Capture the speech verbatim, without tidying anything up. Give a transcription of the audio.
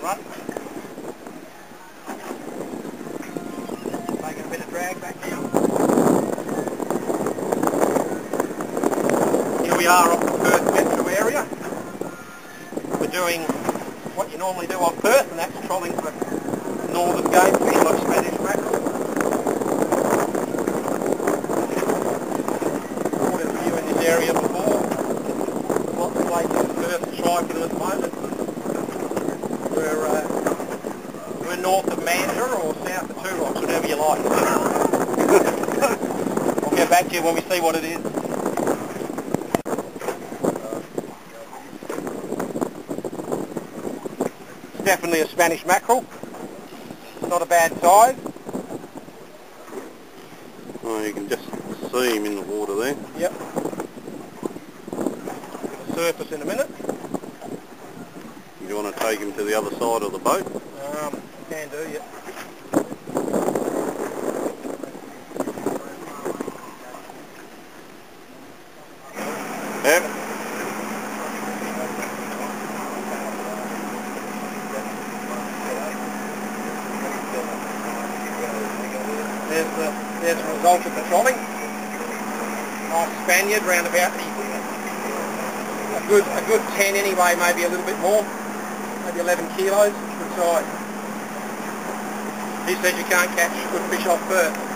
front. Taking a bit of drag back now. Here we are off the Perth metro area. We're doing what you normally do on Perth, and that's trolling for northern game fish like Spanish mackerel. Caught a few in this area before. Lots of places in Perth to try for them at the moment. We're, uh, we're north of Mandurah or south of Two Rocks, whatever you like. I'll get back to you when we see what it is. It's definitely a Spanish mackerel. Not a bad size. Oh, you can just see him in the water there. Yep. Surface in a minute. You want to take him to the other side of the boat? Um, can do, yep. Yep. There's the, there's the result of the trolling. Nice Spaniard, round about the, a good, a good ten anyway, maybe a little bit more. Maybe eleven kilos, good size. He says you can't catch good fish off Perth.